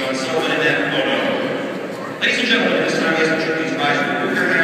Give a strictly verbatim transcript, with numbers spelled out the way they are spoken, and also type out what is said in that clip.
on someone in that photo. Ladies and gentlemen, this time he has to please rise and move your hands.